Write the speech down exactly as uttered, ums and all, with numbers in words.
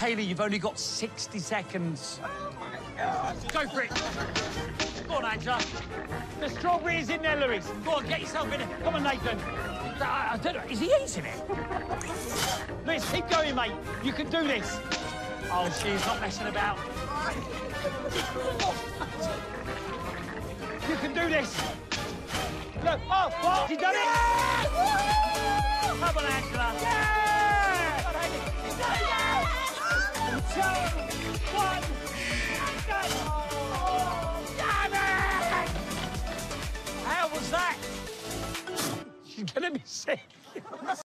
Hayley, you've only got sixty seconds. Oh, my God. Go for it. Go on, Angela. The strawberry is in there, Louis. Go on, get yourself in it. Come on, Nathan. I, I don't know. Is he eating it? Louis, keep going, mate. You can do this. Oh, she's not messing about. You can do this. Look. Oh, what? She's done it. Yeah! Come on, Angela. Yeah! Come on, Hayley. Two, one, go! Oh, damn it! How was that? She's gonna be sick.